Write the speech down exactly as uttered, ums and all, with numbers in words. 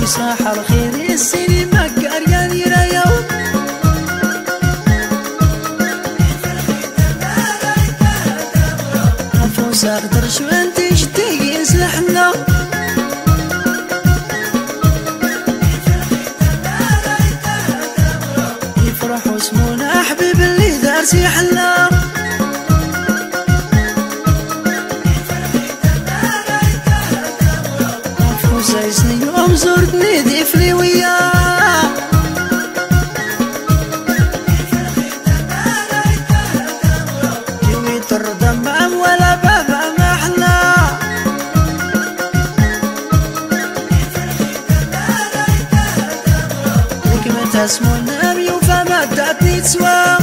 صاح الخير السينما كاريان يرايو نفوس اقدر شو انت جدي يسلحنا يفرحوا اسمونا حبيب اللي دارسي حلا نفوس يوم زرتني ضيفلي وياه جوي تردم عم ولا بابا ما حلا لك ما تسمونا بيوفا ما داتني تسوى